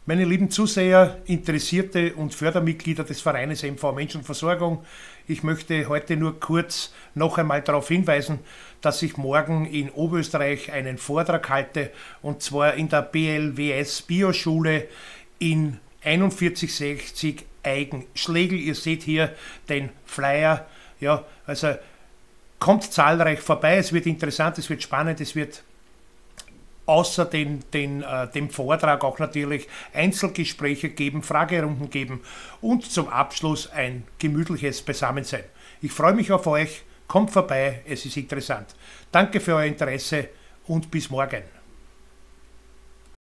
Meine lieben Zuseher, Interessierte und Fördermitglieder des Vereines MV Menschenversorgung, ich möchte heute nur kurz noch einmal darauf hinweisen, dass ich morgen in Oberösterreich einen Vortrag halte, und zwar in der BLWS Bioschule in 4160 Eigenschlegel. Ihr seht hier den Flyer. Ja, also kommt zahlreich vorbei, es wird interessant, es wird spannend, es wird außer dem Vortrag auch natürlich Einzelgespräche geben, Fragerunden geben und zum Abschluss ein gemütliches Beisammensein. Ich freue mich auf euch, kommt vorbei, es ist interessant. Danke für euer Interesse und bis morgen.